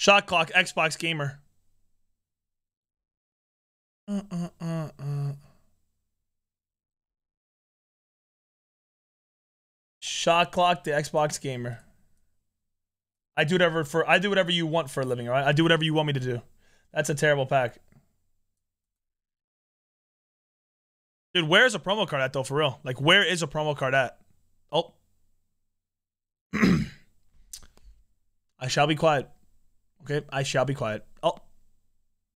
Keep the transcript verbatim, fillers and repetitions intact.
Shot clock, Xbox gamer. Uh, uh, uh, uh. Shot clock, the Xbox gamer. I do whatever for I do whatever you want for a living, all right? I do whatever you want me to do. That's a terrible pack. Dude, where's a promo card at though, for real? Like, where is a promo card at? Oh. I shall be quiet. Okay, I shall be quiet.